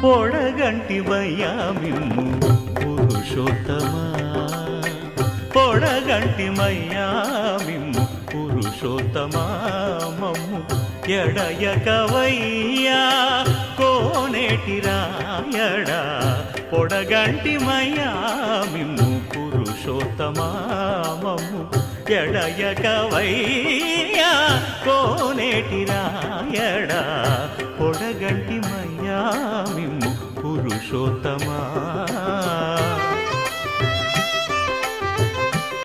పొడగంటివయ్యా మిమ్ము పురుషోత్తమా పొడగంటిమయ్యా మిమ్ము పురుషోత్తమా మమ్ము ఎడయకవయ్యా కోనేటి రాయడా పొడగంటిమయ్యా మిమ్ము పురుషోత్తమా మమ్ము ఎడయకవయ్యా కోనేటి రాయడా పొడగంటి